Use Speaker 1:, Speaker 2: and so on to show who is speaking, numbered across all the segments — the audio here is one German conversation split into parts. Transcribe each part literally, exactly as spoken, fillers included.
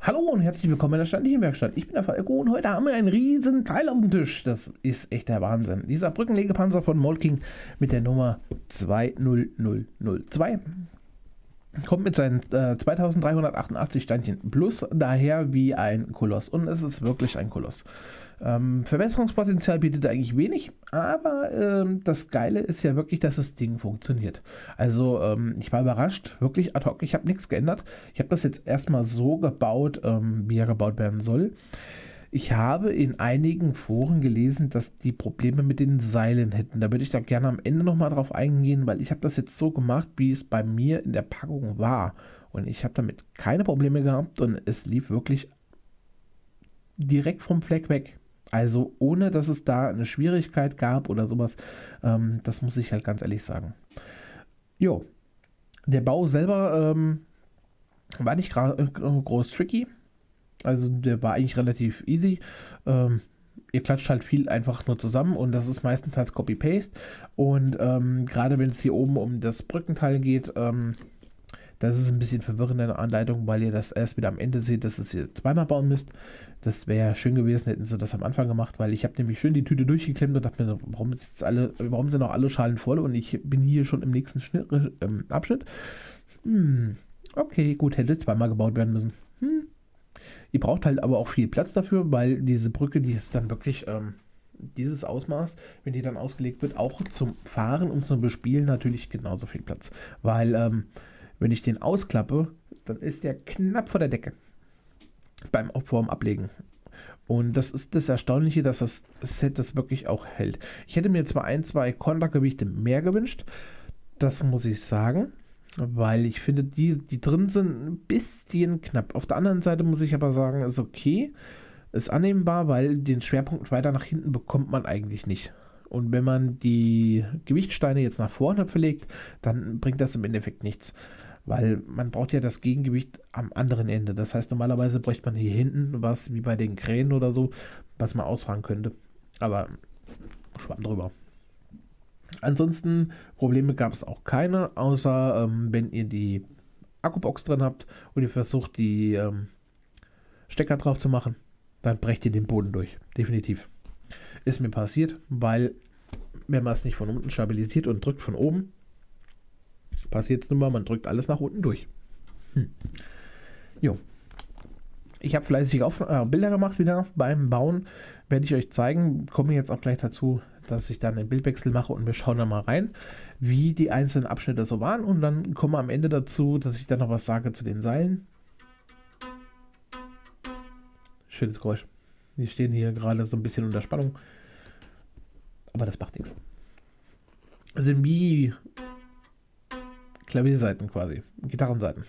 Speaker 1: Hallo und herzlich willkommen in der standlichen Werkstatt. Ich bin der Falco und heute haben wir einen riesen Teil auf dem Tisch. Das ist echt der Wahnsinn. Dieser Brückenlegepanzer von Molking mit der Nummer zwei null null null zwei kommt mit seinen äh, zweitausenddreihundertachtundachtzig Steinchen plus daher wie ein Koloss. Und es ist wirklich ein Koloss. Ähm, Verbesserungspotenzial bietet er eigentlich wenig, aber ähm, das Geile ist ja wirklich, dass das Ding funktioniert. Also ähm, ich war überrascht, wirklich ad hoc, ich habe nichts geändert. Ich habe das jetzt erstmal so gebaut, ähm, wie er gebaut werden soll. Ich habe in einigen Foren gelesen, dass die Probleme mit den Seilen hätten. Da würde ich da gerne am Ende nochmal drauf eingehen, weil ich habe das jetzt so gemacht, wie es bei mir in der Packung war. Und ich habe damit keine Probleme gehabt und es lief wirklich direkt vom Fleck weg. Also ohne, dass es da eine Schwierigkeit gab oder sowas. Ähm, das muss ich halt ganz ehrlich sagen. Jo, der Bau selber ähm, war nicht groß tricky. Also der war eigentlich relativ easy. Ähm, ihr klatscht halt viel einfach nur zusammen und das ist meistenteils Copy-Paste. Und ähm, gerade wenn es hier oben um das Brückenteil geht, ähm, das ist ein bisschen verwirrend in der Anleitung, weil ihr das erst wieder am Ende seht, dass es ihr zweimal bauen müsst. Das wäre schön gewesen, hätten sie das am Anfang gemacht, weil ich habe nämlich schön die Tüte durchgeklemmt und dachte mir so, warum, ist jetzt alle, warum sind noch alle Schalen voll und ich bin hier schon im nächsten Schnitt, ähm, Abschnitt. Hm, okay, gut, hätte zweimal gebaut werden müssen. Hm. Ihr braucht halt aber auch viel Platz dafür, weil diese Brücke, die ist dann wirklich ähm, dieses Ausmaß, wenn die dann ausgelegt wird, auch zum Fahren und zum Bespielen natürlich genauso viel Platz. Weil, ähm, wenn ich den ausklappe, dann ist der knapp vor der Decke beim vorm Ablegen. Und das ist das Erstaunliche, dass das Set das wirklich auch hält. Ich hätte mir zwar ein, zwei Kontergewichte mehr gewünscht, das muss ich sagen. Weil ich finde, die, die drin sind ein bisschen knapp. Auf der anderen Seite muss ich aber sagen, ist okay, ist annehmbar, weil den Schwerpunkt weiter nach hinten bekommt man eigentlich nicht. Und wenn man die Gewichtsteine jetzt nach vorne verlegt, dann bringt das im Endeffekt nichts. Weil man braucht ja das Gegengewicht am anderen Ende. Das heißt, normalerweise bräuchte man hier hinten was wie bei den Kränen oder so, was man ausfahren könnte. Aber schwamm drüber. Ansonsten Probleme gab es auch keine, außer ähm, wenn ihr die Akkubox drin habt und ihr versucht die ähm, Stecker drauf zu machen, dann brecht ihr den Boden durch. Definitiv. Ist mir passiert, weil wenn man es nicht von unten stabilisiert und drückt von oben, passiert es nun mal, man drückt alles nach unten durch. Hm. Jo. Ich habe fleißig auf, äh, Bilder gemacht wieder beim Bauen. Werde ich euch zeigen. Komme jetzt auch gleich dazu, dass ich dann einen Bildwechsel mache und wir schauen da mal rein, wie die einzelnen Abschnitte so waren. Und dann kommen wir am Ende dazu, dass ich dann noch was sage zu den Seilen. Schönes Geräusch. Die stehen hier gerade so ein bisschen unter Spannung. Aber das macht nichts. Das sind wie Klavierseiten quasi. Gitarrenseiten.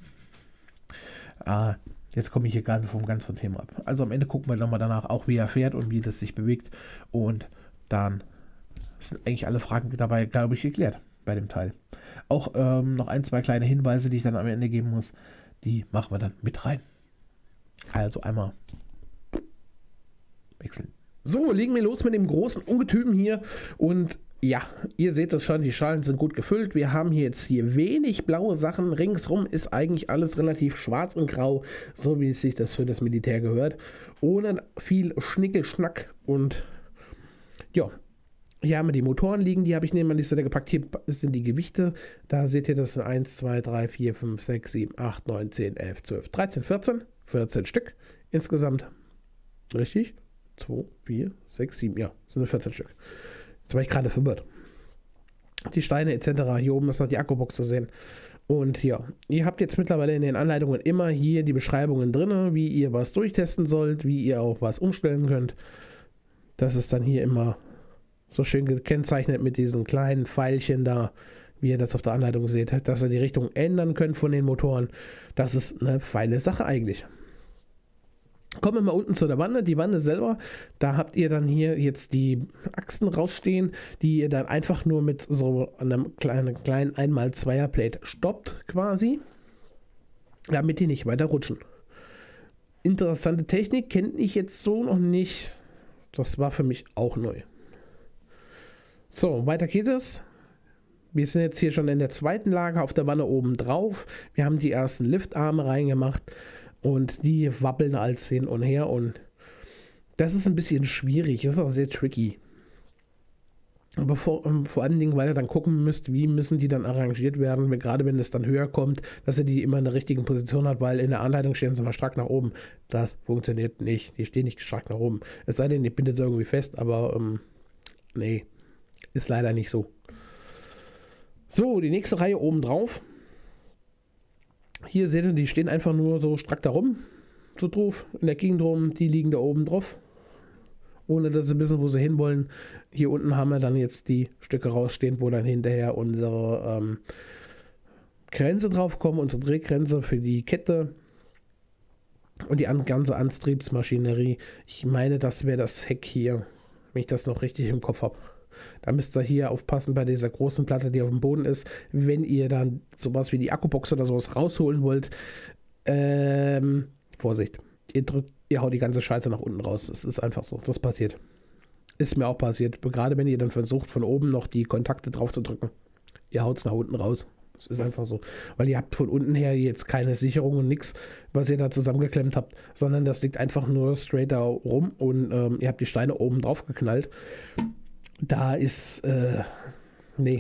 Speaker 1: Ah. Jetzt komme ich hier gar nicht vom ganz vom Thema ab. Also am Ende gucken wir nochmal danach auch, wie er fährt und wie das sich bewegt. Und dann sind eigentlich alle Fragen dabei, glaube ich, geklärt bei dem Teil. Auch ähm, noch ein, zwei kleine Hinweise, die ich dann am Ende geben muss, die machen wir dann mit rein. Also einmal wechseln. So, legen wir los mit dem großen Ungetüm hier und ja, ihr seht das schon, die Schalen sind gut gefüllt. Wir haben hier jetzt hier wenig blaue Sachen. Ringsrum ist eigentlich alles relativ schwarz und grau, so wie es sich das für das Militär gehört. Ohne viel Schnickelschnack. Und ja, hier haben wir die Motoren liegen, die habe ich neben an die Seite gepackt. Hier sind die Gewichte. Da seht ihr, das sind eins, zwei, drei, vier, fünf, sechs, sieben, acht, neun, zehn, elf, zwölf, dreizehn, vierzehn. vierzehn Stück insgesamt. Richtig? zwei, vier, sechs, sieben, ja, sind vierzehn Stück. Jetzt war ich gerade verwirrt. Die Steine et cetera. Hier oben ist noch die Akkubox zu sehen. Und ja, ihr habt jetzt mittlerweile in den Anleitungen immer hier die Beschreibungen drin, wie ihr was durchtesten sollt, wie ihr auch was umstellen könnt. Das ist dann hier immer so schön gekennzeichnet mit diesen kleinen Pfeilchen da, wie ihr das auf der Anleitung seht, dass ihr die Richtung ändern könnt von den Motoren. Das ist eine feine Sache eigentlich. Kommen wir mal unten zu der Wanne. Die Wanne selber, da habt ihr dann hier jetzt die Achsen rausstehen, die ihr dann einfach nur mit so einem kleinen, kleinen eins mal zwei Plate stoppt quasi, damit die nicht weiter rutschen. Interessante Technik, kenne ich jetzt so noch nicht. Das war für mich auch neu. So, weiter geht es. Wir sind jetzt hier schon in der zweiten Lage auf der Wanne oben drauf. Wir haben die ersten Liftarme reingemacht. Und die wappeln als hin und her und das ist ein bisschen schwierig, das ist auch sehr tricky. Aber vor, vor allen Dingen, weil ihr dann gucken müsst, wie müssen die dann arrangiert werden, wenn, gerade wenn es dann höher kommt, dass ihr die immer in der richtigen Position hat, weil in der Anleitung stehen sie mal stark nach oben. Das funktioniert nicht. Die stehen nicht stark nach oben. Es sei denn, ihr bindet sie irgendwie fest, aber ähm, nee, ist leider nicht so. So, die nächste Reihe oben drauf. Hier seht ihr, die stehen einfach nur so strack da rum, so drauf, in der Gegend rum, die liegen da oben drauf. Ohne dass sie wissen, wo sie hinwollen. Hier unten haben wir dann jetzt die Stücke rausstehen, wo dann hinterher unsere ähm, Grenze drauf kommen, unsere Drehgrenze für die Kette und die ganze Antriebsmaschinerie. Ich meine, das wäre das Heck hier, wenn ich das noch richtig im Kopf habe. Da müsst ihr hier aufpassen bei dieser großen Platte, die auf dem Boden ist. Wenn ihr dann sowas wie die Akkubox oder sowas rausholen wollt, ähm, Vorsicht, ihr drückt Ihr haut die ganze Scheiße nach unten raus. Das ist einfach so. Das passiert. Ist mir auch passiert. Gerade wenn ihr dann versucht, von oben noch die Kontakte drauf zu drücken. Ihr haut es nach unten raus. Das ist einfach so. Weil ihr habt von unten her jetzt keine Sicherung und nichts, was ihr da zusammengeklemmt habt. Sondern das liegt einfach nur straight da rum und ähm, ihr habt die Steine oben drauf geknallt. Da ist, äh, nee.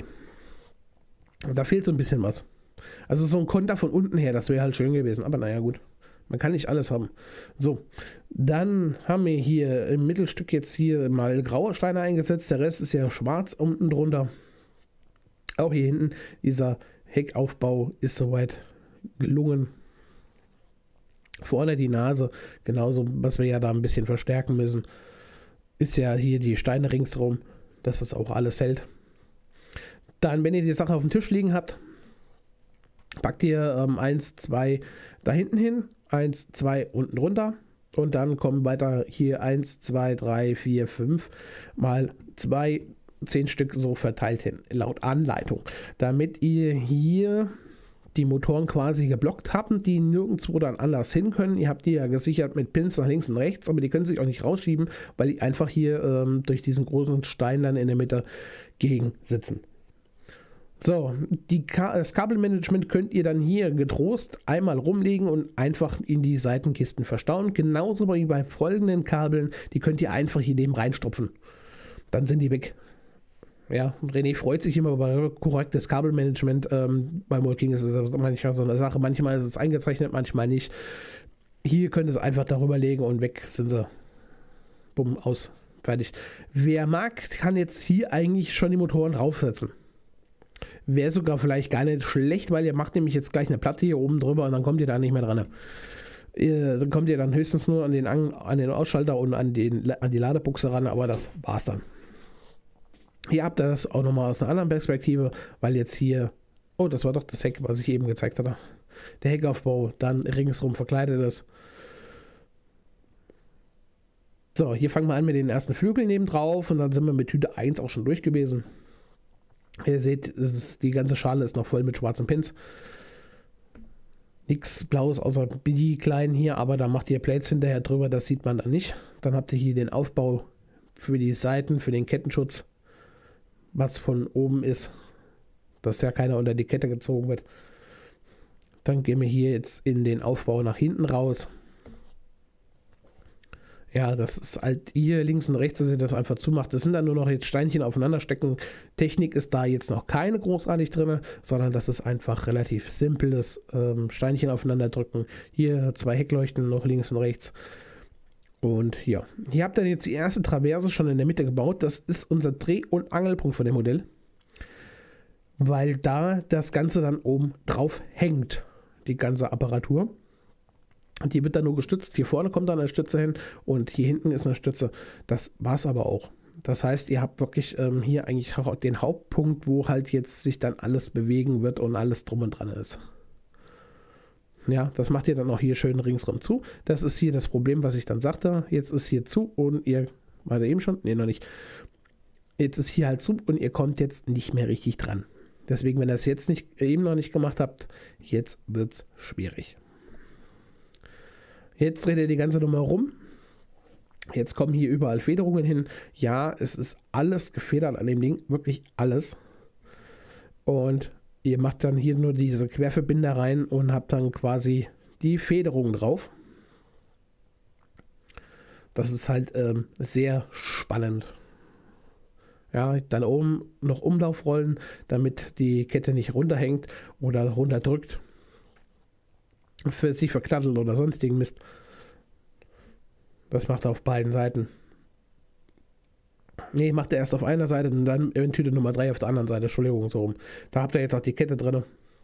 Speaker 1: Da fehlt so ein bisschen was. Also so ein Konter von unten her, das wäre halt schön gewesen. Aber naja, gut. Man kann nicht alles haben. So, dann haben wir hier im Mittelstück jetzt hier mal graue Steine eingesetzt. Der Rest ist ja schwarz unten drunter. Auch hier hinten, dieser Heckaufbau ist soweit gelungen. Vorne die Nase, genauso, was wir ja da ein bisschen verstärken müssen, ist ja hier die Steine ringsrum, dass das auch alles hält. Dann, wenn ihr die Sache auf dem Tisch liegen habt, packt ihr ähm, eins, zwei da hinten hin, eins, zwei unten runter und dann kommen weiter hier eins, zwei, drei, vier, fünf mal zwei, zehn Stück so verteilt hin, laut Anleitung. Damit ihr hier die Motoren quasi geblockt habt, die nirgendwo dann anders hin können. Ihr habt die ja gesichert mit Pins nach links und rechts, aber die können sich auch nicht rausschieben, weil die einfach hier ähm, durch diesen großen Stein dann in der Mitte gegen sitzen. So, die Ka das Kabelmanagement könnt ihr dann hier getrost einmal rumlegen und einfach in die Seitenkisten verstauen. Genauso wie bei folgenden Kabeln, die könnt ihr einfach hier neben reinstopfen. Dann sind die weg. Ja, und René freut sich immer über korrektes Kabelmanagement. Ähm, bei Molking ist es manchmal so eine Sache. Manchmal ist es eingezeichnet, manchmal nicht. Hier könnt ihr es einfach darüber legen und weg sind sie. Bumm, aus. Fertig. Wer mag, kann jetzt hier eigentlich schon die Motoren draufsetzen. Wäre sogar vielleicht gar nicht schlecht, weil ihr macht nämlich jetzt gleich eine Platte hier oben drüber und dann kommt ihr da nicht mehr dran. Ihr, dann kommt ihr dann höchstens nur an den, an, an den Ausschalter und an, den, an die Ladebuchse ran, aber das war's dann. Hier habt ihr das auch nochmal aus einer anderen Perspektive, weil jetzt hier, oh, das war doch das Heck, was ich eben gezeigt hatte. Der Heckaufbau, dann ringsrum verkleidet ist. So, hier fangen wir an mit den ersten Flügeln neben drauf und dann sind wir mit Tüte eins auch schon durch gewesen. Ihr seht, ist, die ganze Schale ist noch voll mit schwarzen Pins. Nichts Blaues außer die kleinen hier, aber da macht ihr Plates hinterher drüber, das sieht man dann nicht. Dann habt ihr hier den Aufbau für die Seiten, für den Kettenschutz, was von oben ist, dass ja keiner unter die Kette gezogen wird. Dann gehen wir hier jetzt in den Aufbau nach hinten raus. Ja, das ist halt hier links und rechts, dass ihr das einfach zumacht. Das sind dann nur noch jetzt Steinchen aufeinander stecken. Technik ist da jetzt noch keine großartig drin, sondern das ist einfach relativ simples ähm, Steinchen aufeinander drücken. Hier zwei Heckleuchten noch links und rechts. Und ja, hier habt ihr jetzt die erste Traverse schon in der Mitte gebaut. Das ist unser Dreh- und Angelpunkt von dem Modell, weil da das Ganze dann oben drauf hängt, die ganze Apparatur. Die wird dann nur gestützt. Hier vorne kommt dann eine Stütze hin und hier hinten ist eine Stütze. Das war es aber auch. Das heißt, ihr habt wirklich ähm, hier eigentlich den Hauptpunkt, wo halt jetzt sich dann alles bewegen wird und alles drum und dran ist. Ja, das macht ihr dann auch hier schön ringsrum zu. Das ist hier das Problem, was ich dann sagte. Jetzt ist hier zu und ihr, war der eben schon? Ne, noch nicht. Jetzt ist hier halt zu und ihr kommt jetzt nicht mehr richtig dran. Deswegen, wenn ihr das jetzt nicht, eben noch nicht gemacht habt, jetzt wird es schwierig. Jetzt dreht ihr die ganze Nummer rum. Jetzt kommen hier überall Federungen hin. Ja, es ist alles gefedert an dem Ding. Wirklich alles. Und ihr macht dann hier nur diese Querverbinder rein und habt dann quasi die Federung drauf. Das ist halt ähm, sehr spannend. Ja, dann oben noch Umlaufrollen, damit die Kette nicht runterhängt oder runterdrückt, für sich verknattelt oder sonstigen Mist. Das macht er auf beiden Seiten. Ne, macht er erst auf einer Seite und dann in Tüte Nummer drei auf der anderen Seite. Entschuldigung, so rum. Da habt ihr jetzt auch die Kette drin.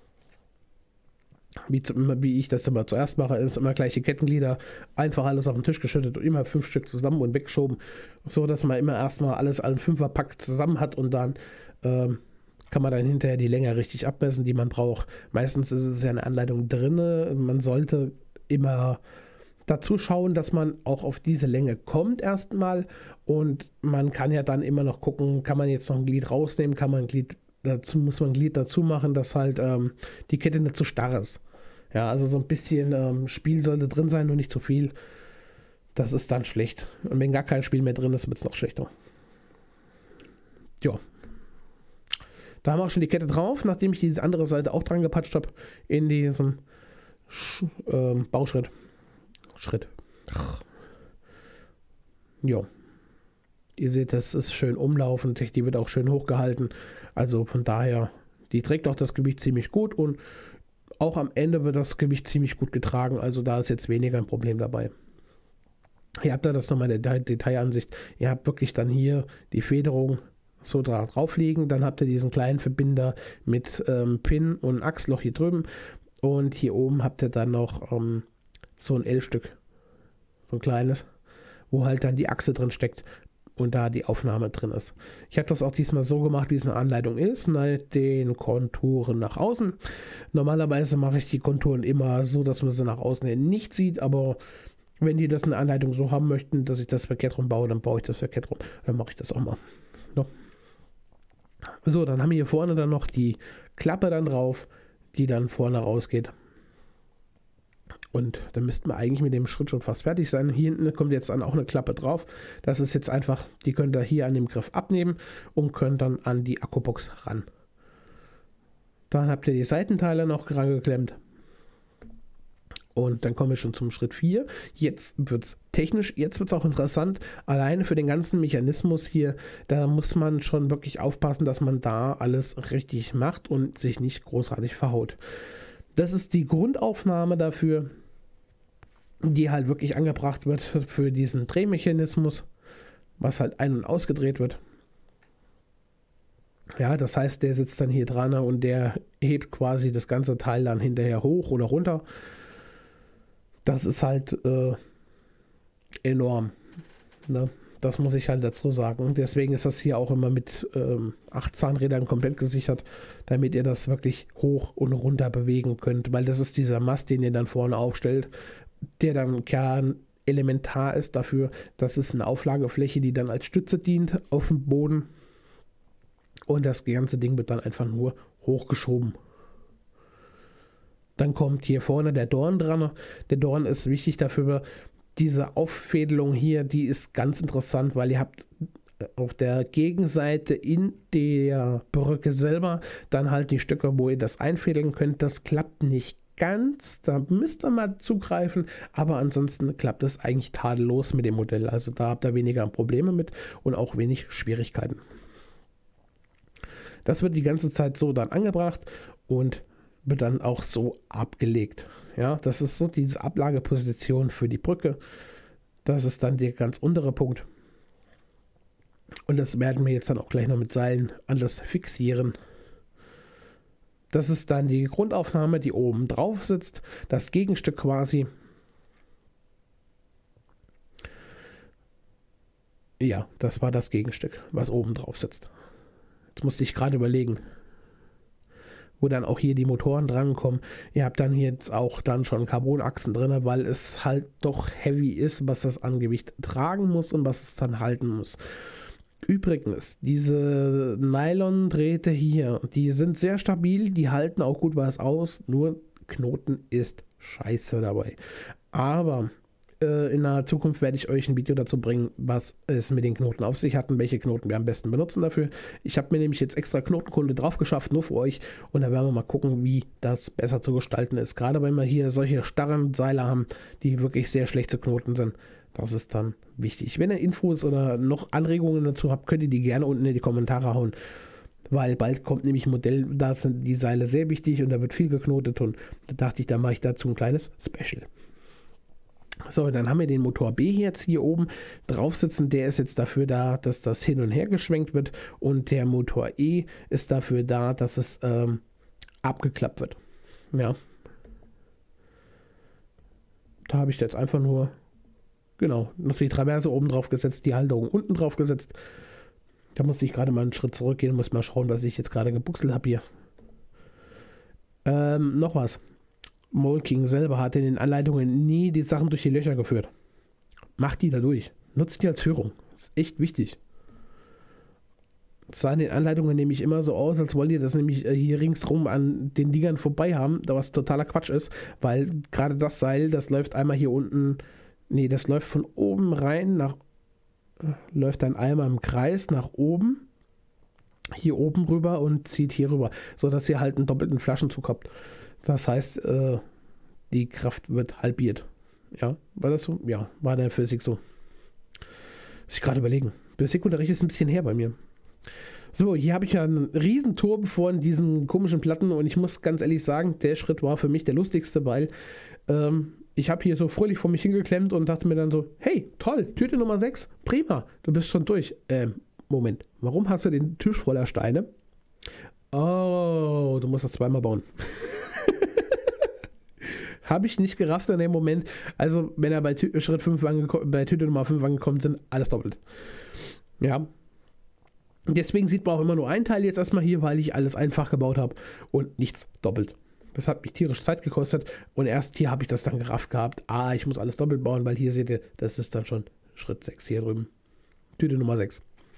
Speaker 1: Wie, wie ich das immer zuerst mache, ist immer gleiche Kettenglieder, einfach alles auf den Tisch geschüttet und immer fünf Stück zusammen und weggeschoben, so dass man immer erstmal alles an Fünferpack zusammen hat und dann ähm, kann man dann hinterher die Länge richtig abmessen, die man braucht. Meistens ist es ja eine Anleitung drin, man sollte immer dazu schauen, dass man auch auf diese Länge kommt erstmal und man kann ja dann immer noch gucken, kann man jetzt noch ein Glied rausnehmen, kann man ein Glied dazu, muss man ein Glied dazu machen, dass halt ähm, die Kette nicht zu starr ist. Ja, also so ein bisschen ähm, Spiel sollte drin sein, nur nicht zu viel. Das ist dann schlecht. Und wenn gar kein Spiel mehr drin ist, wird es noch schlechter. Ja. Da haben wir auch schon die Kette drauf, nachdem ich diese andere Seite auch dran gepatscht habe, in diesem Sch ähm, Bauschritt. Schritt. Ja. Ihr seht, das ist schön umlaufend, die wird auch schön hochgehalten. Also von daher, die trägt auch das Gewicht ziemlich gut und auch am Ende wird das Gewicht ziemlich gut getragen. Also da ist jetzt weniger ein Problem dabei. Ihr habt da das nochmal in der Detailansicht. Ihr habt wirklich dann hier die Federung so drauf liegen. Dann habt ihr diesen kleinen Verbinder mit ähm, Pin und Achsloch hier drüben. Und hier oben habt ihr dann noch ähm, so ein L-Stück. So ein kleines, wo halt dann die Achse drin steckt und da die Aufnahme drin ist. Ich habe das auch diesmal so gemacht, wie es eine Anleitung ist, mit den Konturen nach außen. Normalerweise mache ich die Konturen immer so, dass man sie nach außen hin nicht sieht, aber wenn die das in der Anleitung so haben möchten, dass ich das verkehrt rum baue, dann baue ich das verkehrt rum. Dann mache ich das auch mal. No. So, dann haben wir hier vorne dann noch die Klappe dann drauf, die dann vorne rausgeht. Und dann müssten wir eigentlich mit dem Schritt schon fast fertig sein. Hier hinten kommt jetzt dann auch eine Klappe drauf. Das ist jetzt einfach, die könnt ihr hier an dem Griff abnehmen und könnt dann an die Akkubox ran. Dann habt ihr die Seitenteile noch geklemmt. Und dann kommen wir schon zum Schritt vier. Jetzt wird es technisch, jetzt wird es auch interessant. Alleine für den ganzen Mechanismus hier, da muss man schon wirklich aufpassen, dass man da alles richtig macht und sich nicht großartig verhaut. Das ist die Grundaufnahme dafür, die halt wirklich angebracht wird für diesen Drehmechanismus, was halt ein- und ausgedreht wird. Ja, das heißt, der sitzt dann hier dran und der hebt quasi das ganze Teil dann hinterher hoch oder runter. Das ist halt äh, enorm. Ne? Das muss ich halt dazu sagen. Deswegen ist das hier auch immer mit ähm, acht Zahnrädern komplett gesichert, damit ihr das wirklich hoch und runter bewegen könnt. Weil das ist dieser Mast, den ihr dann vorne aufstellt, der dann kernelementar ist dafür. Das ist eine Auflagefläche, die dann als Stütze dient auf dem Boden. Und das ganze Ding wird dann einfach nur hochgeschoben. Dann kommt hier vorne der Dorn dran. Der Dorn ist wichtig dafür. Diese Auffädelung hier, die ist ganz interessant, weil ihr habt auf der Gegenseite in der Brücke selber dann halt die Stücke, wo ihr das einfädeln könnt. Das klappt nicht ganz, da müsst ihr mal zugreifen, aber ansonsten klappt es eigentlich tadellos mit dem Modell. Also da habt ihr weniger Probleme mit und auch wenig Schwierigkeiten. Das wird die ganze Zeit so dann angebracht und wird dann auch so abgelegt. Ja, das ist so diese Ablageposition für die Brücke. Das ist dann der ganz untere Punkt. Und das werden wir jetzt dann auch gleich noch mit Seilen anders fixieren. Das ist dann die Grundaufnahme, die oben drauf sitzt. Das Gegenstück quasi. Ja, das war das Gegenstück, was oben drauf sitzt. Jetzt musste ich gerade überlegen, wo dann auch hier die Motoren drankommen. Ihr habt dann hier jetzt auch dann schon Carbonachsen drin, weil es halt doch heavy ist, was das an Gewicht tragen muss und was es dann halten muss. Übrigens, diese Nylon-Drähte hier, die sind sehr stabil, die halten auch gut was aus, nur Knoten ist scheiße dabei. Aber äh, in naher Zukunft werde ich euch ein Video dazu bringen, was es mit den Knoten auf sich hat und welche Knoten wir am besten benutzen dafür. Ich habe mir nämlich jetzt extra Knotenkunde drauf geschafft, nur für euch. Und da werden wir mal gucken, wie das besser zu gestalten ist. Gerade wenn wir hier solche starren Seile haben, die wirklich sehr schlecht zu knoten sind. Das ist dann wichtig. Wenn ihr Infos oder noch Anregungen dazu habt, könnt ihr die gerne unten in die Kommentare hauen. Weil bald kommt nämlich ein Modell, da sind die Seile sehr wichtig und da wird viel geknotet. Und da dachte ich, da mache ich dazu ein kleines Special. So, dann haben wir den Motor B jetzt hier oben drauf sitzen. Der ist jetzt dafür da, dass das hin und her geschwenkt wird. Und der Motor E ist dafür da, dass es ähm, abgeklappt wird. Ja. Da habe ich jetzt einfach nur... Genau, noch die Traverse oben drauf gesetzt, die Halterung unten drauf gesetzt. Da musste ich gerade mal einen Schritt zurückgehen, muss mal schauen, was ich jetzt gerade gebuchselt habe hier. Ähm, noch was. Molking selber hat in den Anleitungen nie die Sachen durch die Löcher geführt. Macht die da durch. Nutzt die als Führung. Das ist echt wichtig. Es sah in den Anleitungen nämlich immer so aus, als wollt ihr das nämlich hier ringsrum an den Dingern vorbei haben, was totaler Quatsch ist, weil gerade das Seil, das läuft einmal hier unten... Nee, das läuft von oben rein, nach läuft dann einmal im Kreis nach oben, hier oben rüber und zieht hier rüber, sodass ihr halt einen doppelten Flaschenzug habt. Das heißt, äh, die Kraft wird halbiert. Ja, war das so? Ja, war der Physik so. Muss ich gerade überlegen. Physikunterricht ist ein bisschen her bei mir. So, hier habe ich ja einen riesen Turm vor diesen komischen Platten und ich muss ganz ehrlich sagen, der Schritt war für mich der lustigste, weil ähm, ich habe hier so fröhlich vor mich hingeklemmt und dachte mir dann so, hey, toll, Tüte Nummer sechs, prima, du bist schon durch. Ähm, Moment, warum hast du den Tisch voller Steine? Oh, du musst das zweimal bauen. Habe ich nicht gerafft in dem Moment. Also, wenn er bei Tü Schritt fünf bei Tüte Nummer fünf angekommen sind, alles doppelt. Ja. Deswegen sieht man auch immer nur ein Teil jetzt erstmal hier, weil ich alles einfach gebaut habe und nichts doppelt. Das hat mich tierisch Zeit gekostet und erst hier habe ich das dann gerafft gehabt. Ah, ich muss alles doppelt bauen, weil hier seht ihr, das ist dann schon Schritt sechs hier drüben. Tüte Nummer sechs.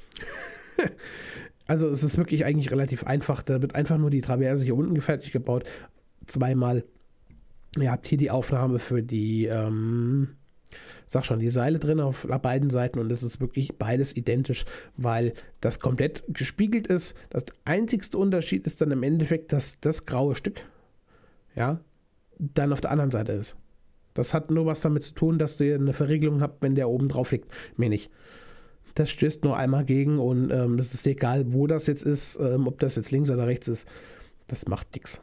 Speaker 1: Also es ist wirklich eigentlich relativ einfach. Da wird einfach nur die Traverse hier unten fertig gebaut. Zweimal. Ihr habt hier die Aufnahme für die, ähm, sag schon, die Seile drin auf beiden Seiten und es ist wirklich beides identisch, weil das komplett gespiegelt ist. Das einzigste Unterschied ist dann im Endeffekt, dass das graue Stück, ja, dann auf der anderen Seite ist. Das hat nur was damit zu tun, dass ihr eine Verriegelung habt, wenn der oben drauf liegt. Mir nicht. Das stößt nur einmal gegen und ähm, das ist egal, wo das jetzt ist, ähm, ob das jetzt links oder rechts ist. Das macht nichts.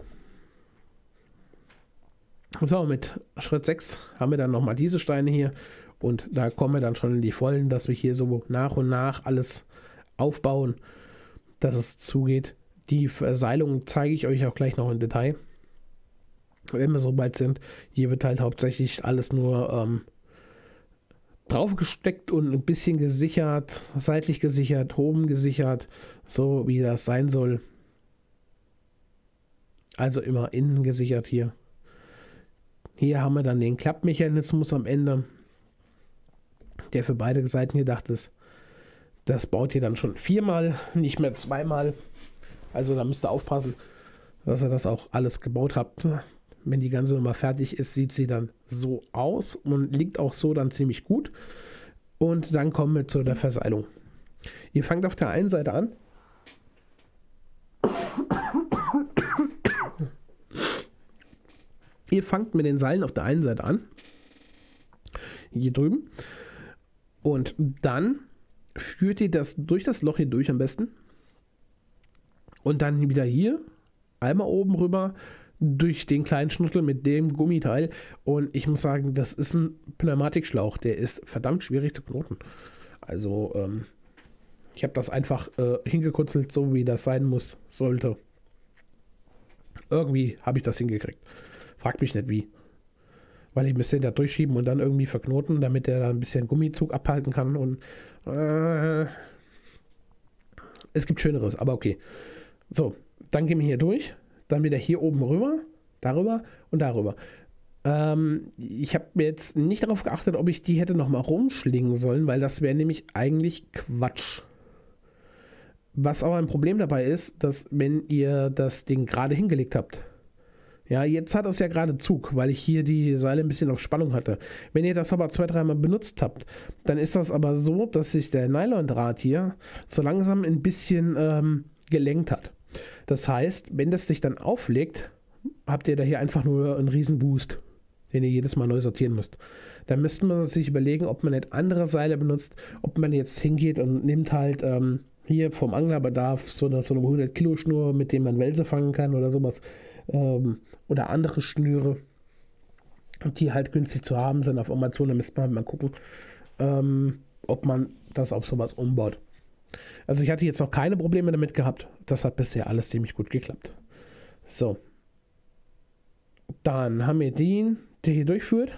Speaker 1: So, mit Schritt sechs haben wir dann nochmal diese Steine hier und da kommen wir dann schon in die Vollen, dass wir hier so nach und nach alles aufbauen, dass es zugeht. Die Verseilung zeige ich euch auch gleich noch im Detail. Wenn wir so weit sind, hier wird halt hauptsächlich alles nur ähm, draufgesteckt und ein bisschen gesichert, seitlich gesichert, oben gesichert, so wie das sein soll. Also immer innen gesichert hier. Hier haben wir dann den Klappmechanismus am Ende, der für beide Seiten gedacht ist. Das baut ihr dann schon viermal, nicht mehr zweimal. Also da müsst ihr aufpassen, dass ihr das auch alles gebaut habt. Wenn die ganze Nummer fertig ist, sieht sie dann so aus und liegt auch so dann ziemlich gut. Und dann kommen wir zu der Verseilung. Ihr fangt auf der einen Seite an. Ihr fangt mit den Seilen auf der einen Seite an. Hier drüben. Und dann führt ihr das durch das Loch hier durch am besten. Und dann wieder hier. Einmal oben rüber. Durch den kleinen Schnuttel mit dem Gummiteil. Und ich muss sagen, das ist ein Pneumatikschlauch. Der ist verdammt schwierig zu knoten. Also, ähm, ich habe das einfach äh, hingekurzelt, so wie das sein muss, sollte. Irgendwie habe ich das hingekriegt. Fragt mich nicht wie. Weil ich müsste da durchschieben und dann irgendwie verknoten, damit der da ein bisschen Gummizug abhalten kann. Und äh, es gibt Schöneres, aber okay. So, dann gehen wir hier durch. Dann wieder hier oben rüber, darüber und darüber. Ähm, ich habe mir jetzt nicht darauf geachtet, ob ich die hätte nochmal rumschlingen sollen, weil das wäre nämlich eigentlich Quatsch. Was aber ein Problem dabei ist, dass wenn ihr das Ding gerade hingelegt habt, Ja, jetzt hat es ja gerade Zug, weil ich hier die Seile ein bisschen auf Spannung hatte. Wenn ihr das aber zwei, dreimal benutzt habt, dann ist das aber so, dass sich der Nylondraht hier so langsam ein bisschen ähm, gelenkt hat. Das heißt, wenn das sich dann auflegt, habt ihr da hier einfach nur einen riesen Boost, den ihr jedes Mal neu sortieren müsst. Dann müsste man sich überlegen, ob man nicht andere Seile benutzt, ob man jetzt hingeht und nimmt halt ähm, hier vom Anglerbedarf so eine, so eine hundert Kilo Schnur, mit dem man Welse fangen kann oder sowas. Ähm, oder andere Schnüre, die halt günstig zu haben sind auf Amazon. Da müsste man halt mal gucken, ähm, ob man das auf sowas umbaut. Also ich hatte jetzt noch keine Probleme damit gehabt. Das hat bisher alles ziemlich gut geklappt. So. Dann haben wir den, der hier durchführt.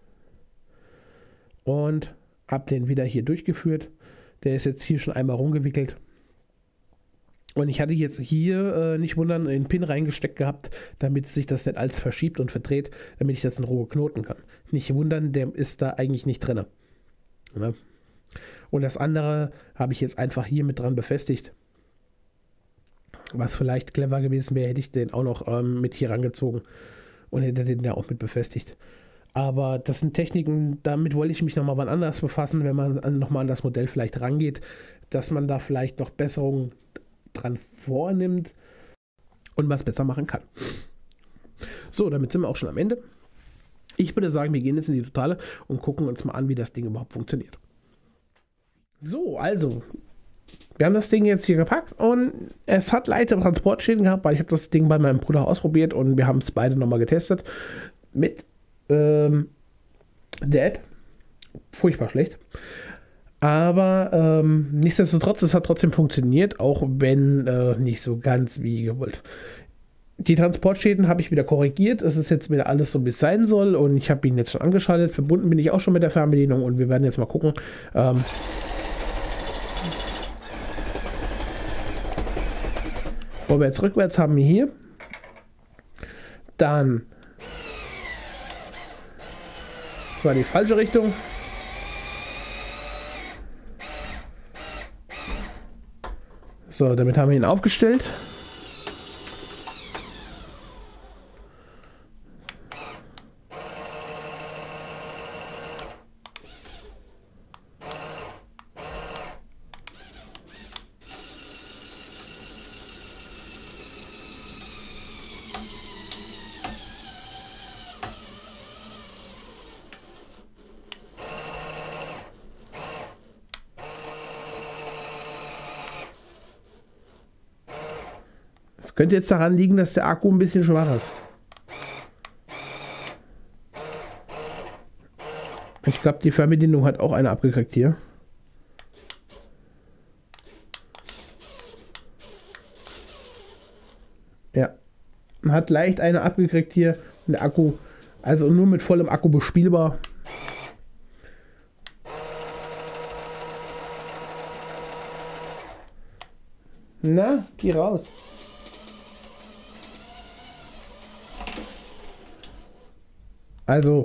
Speaker 1: Und hab den wieder hier durchgeführt. Der ist jetzt hier schon einmal rumgewickelt. Und ich hatte jetzt hier, äh, nicht wundern, einen Pin reingesteckt gehabt, damit sich das nicht alles verschiebt und verdreht, damit ich das in Ruhe knoten kann. Nicht wundern, der ist da eigentlich nicht drin. Ja. Und das andere habe ich jetzt einfach hier mit dran befestigt. Was vielleicht clever gewesen wäre, hätte ich den auch noch ähm, mit hier rangezogen und hätte den da auch mit befestigt. Aber das sind Techniken, damit wollte ich mich nochmal wann anders befassen, wenn man nochmal an das Modell vielleicht rangeht, dass man da vielleicht noch Besserungen dran vornimmt und was besser machen kann. So, damit sind wir auch schon am Ende. Ich würde sagen, wir gehen jetzt in die Totale und gucken uns mal an, wie das Ding überhaupt funktioniert. So, also, wir haben das Ding jetzt hier gepackt und es hat leichte Transportschäden gehabt, weil ich habe das Ding bei meinem Bruder ausprobiert und wir haben es beide nochmal getestet mit ähm, der App. Furchtbar schlecht. Aber ähm, nichtsdestotrotz, es hat trotzdem funktioniert, auch wenn äh, nicht so ganz wie gewollt. Die Transportschäden habe ich wieder korrigiert. Es ist jetzt wieder alles so, wie es sein soll. Und ich habe ihn jetzt schon angeschaltet. Verbunden bin ich auch schon mit der Fernbedienung. Und wir werden jetzt mal gucken. Ähm, vorwärts, rückwärts haben wir hier. Dann. Das war die falsche Richtung. So, damit haben wir ihn aufgestellt. Könnte jetzt daran liegen, dass der Akku ein bisschen schwach ist. Ich glaube, die Fernbedienung hat auch eine abgekriegt hier. Ja. Hat leicht eine abgekriegt hier. Und der Akku, also nur mit vollem Akku bespielbar. Na, geh raus. Also,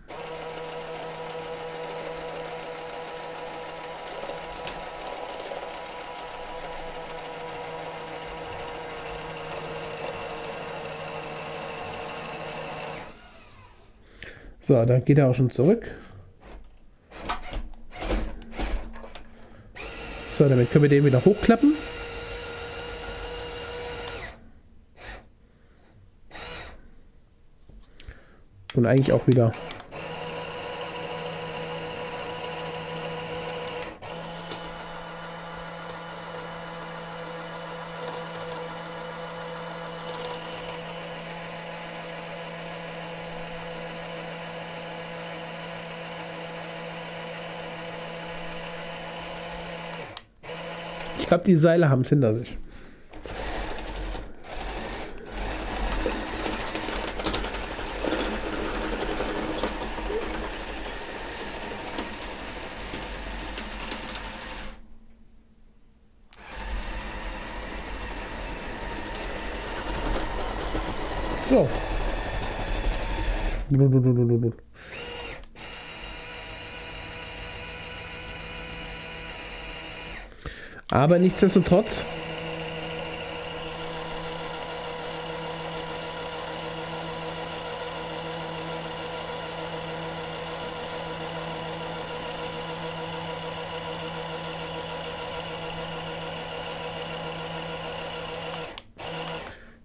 Speaker 1: so, dann geht er auch schon zurück. So, damit können wir den wieder hochklappen. Und eigentlich auch wieder. Ich glaube, die Seile haben es hinter sich. So. Aber nichtsdestotrotz.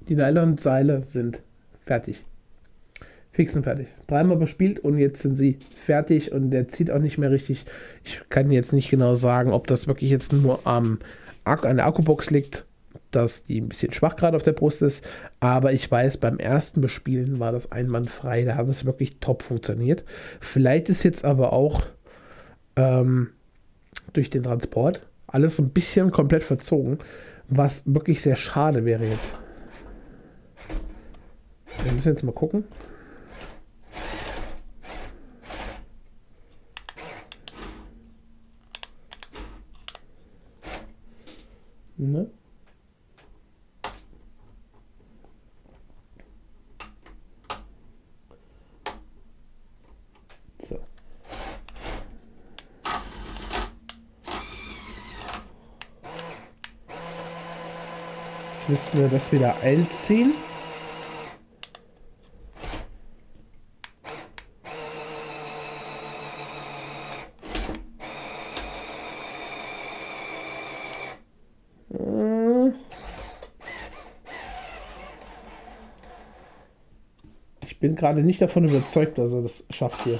Speaker 1: Die Nylon-Seile sind fertig. Fix und fertig. Dreimal bespielt und jetzt sind sie fertig und der zieht auch nicht mehr richtig. Ich kann jetzt nicht genau sagen, ob das wirklich jetzt nur am Akku, an der Akkubox liegt, dass die ein bisschen schwach gerade auf der Brust ist. Aber ich weiß, beim ersten Bespielen war das einwandfrei. Da hat es wirklich top funktioniert. Vielleicht ist jetzt aber auch ähm, durch den Transport alles so ein bisschen komplett verzogen, was wirklich sehr schade wäre jetzt. Wir müssen jetzt mal gucken. Ne? So. Jetzt müssten wir das wieder einziehen. Ich bin gerade nicht davon überzeugt, dass er das schafft hier.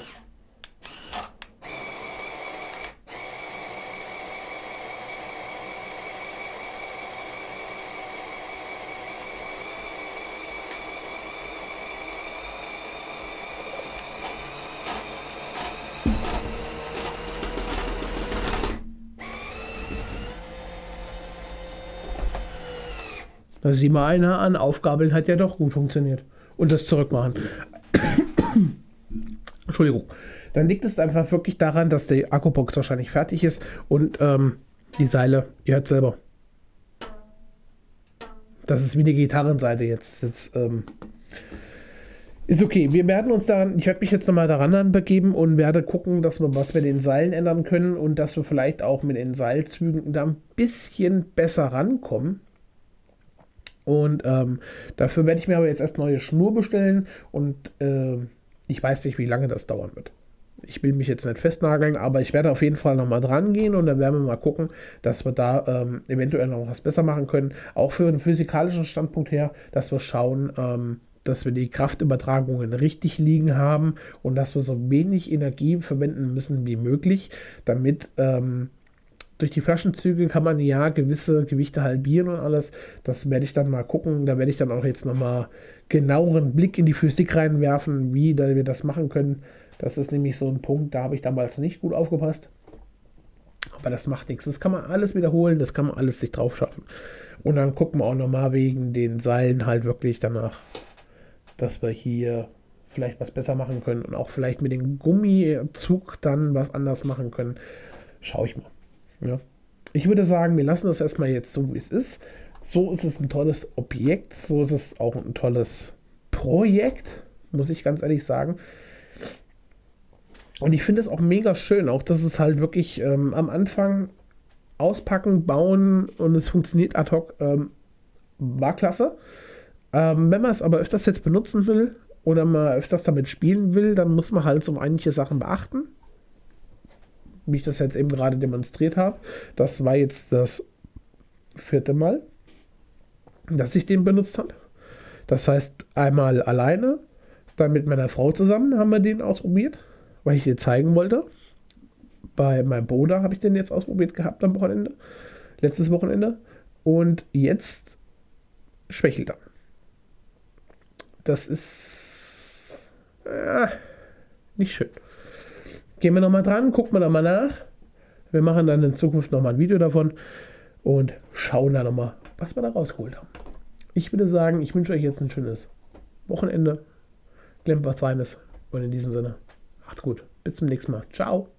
Speaker 1: Da sieh mal einer an, aufgabeln hat ja doch gut funktioniert. Und das zurückmachen. Entschuldigung. Dann liegt es einfach wirklich daran, dass die Akkubox wahrscheinlich fertig ist und ähm, die Seile, ihr hört selber. Das ist wie eine Gitarrenseite jetzt. jetzt ähm, ist okay. Wir werden uns daran, ich werde mich jetzt nochmal daran begeben und werde gucken, dass wir was mit den Seilen ändern können und dass wir vielleicht auch mit den Seilzügen da ein bisschen besser rankommen. Und ähm, dafür werde ich mir aber jetzt erst neue Schnur bestellen und äh, ich weiß nicht, wie lange das dauern wird. Ich will mich jetzt nicht festnageln, aber ich werde auf jeden Fall nochmal dran gehen und dann werden wir mal gucken, dass wir da ähm, eventuell noch was besser machen können. Auch für einen physikalischen Standpunkt her, dass wir schauen, ähm, dass wir die Kraftübertragungen richtig liegen haben und dass wir so wenig Energie verwenden müssen wie möglich, damit ähm, durch die Flaschenzüge kann man ja gewisse Gewichte halbieren und alles. Das werde ich dann mal gucken. Da werde ich dann auch jetzt nochmal genaueren Blick in die Physik reinwerfen, wie da wir das machen können. Das ist nämlich so ein Punkt, da habe ich damals nicht gut aufgepasst. Aber das macht nichts. Das kann man alles wiederholen, das kann man alles sich drauf schaffen. Und dann gucken wir auch nochmal wegen den Seilen halt wirklich danach, dass wir hier vielleicht was besser machen können und auch vielleicht mit dem Gummizug dann was anders machen können. Schaue ich mal. Ja. Ich würde sagen, wir lassen das erstmal jetzt so, wie es ist. So ist es ein tolles Objekt, so ist es auch ein tolles Projekt, muss ich ganz ehrlich sagen. Und ich finde es auch mega schön, auch dass es halt wirklich ähm, am Anfang auspacken, bauen und es funktioniert ad hoc, ähm, war klasse. Ähm, wenn man es aber öfters jetzt benutzen will oder mal öfters damit spielen will, dann muss man halt so einige Sachen beachten, wie ich das jetzt eben gerade demonstriert habe. Das war jetzt das vierte Mal, dass ich den benutzt habe. Das heißt, einmal alleine, dann mit meiner Frau zusammen haben wir den ausprobiert, weil ich dir zeigen wollte. Bei meinem Bruder habe ich den jetzt ausprobiert gehabt am Wochenende, letztes Wochenende. Und jetzt schwächelt er. Das ist äh, nicht schön. Gehen wir nochmal dran, gucken wir nochmal nach. Wir machen dann in Zukunft nochmal ein Video davon und schauen da nochmal, was wir da rausgeholt haben. Ich würde sagen, ich wünsche euch jetzt ein schönes Wochenende. Klemmt was Feines. Und in diesem Sinne, macht's gut. Bis zum nächsten Mal. Ciao.